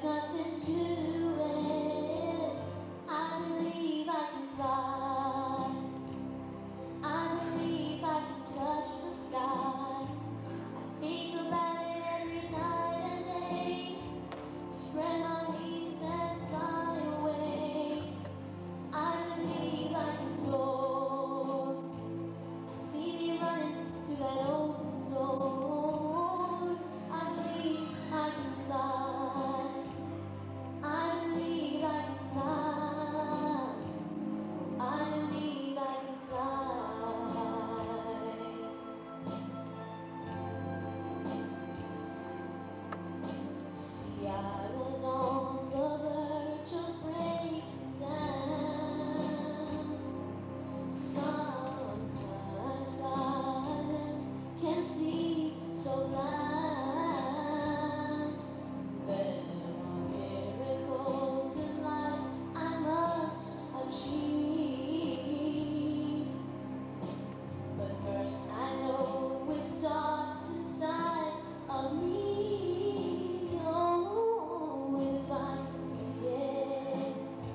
There's nothing to it. I believe I can fly. I believe I can touch the sky. I think about it every night and day. Spread my wings and fly away. I believe I can soar. I see me running through that open door. I believe I can fly. I believe I can fly. I believe I can fly. See, I was on the verge of breaking down. Sometimes silence can seem so loud. There are miracles in life I must achieve. But first I know it starts inside of me. Oh, if I can see it,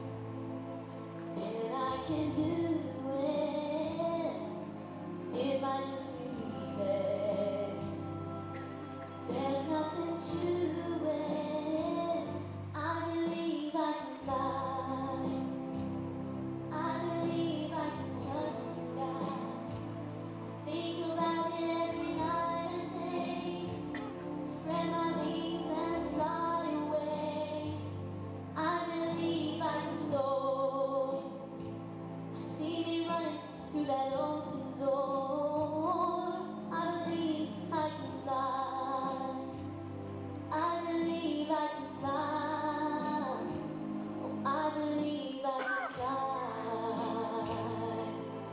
then I can do it. If I just believe it, there's nothing to it. I believe I can fly. I believe I can touch the sky. Think about it every night and day. Spread my wings and fly away. I believe I can soar. I see me running through that open door. I believe I can fly. I believe I can fly. Oh, I believe I can fly.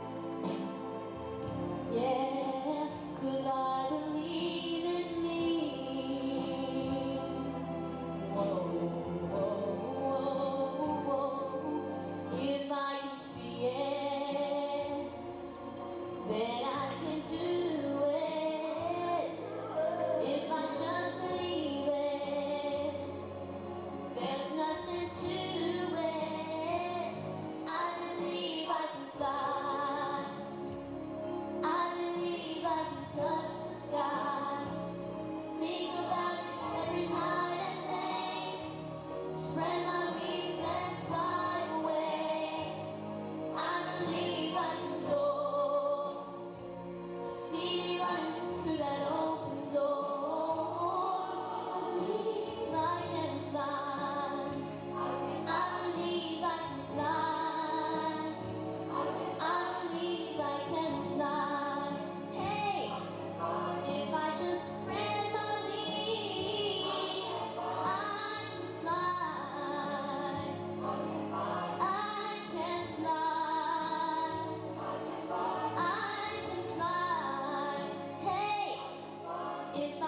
Yeah, 'cause I believe in me. Whoa, whoa, whoa, whoa. If I can see it, then I can do it. If I just believe it, there's nothing to it. I believe I can fly. I believe I can touch the sky. Think about it every night and day. Spread my wings and fly away. I believe I can soar. See me running through that open door. I believe I can fly. I believe I can fly. I believe I can fly. Hey, if I just spread my wings, I can fly. I can fly. I can fly. Hey, if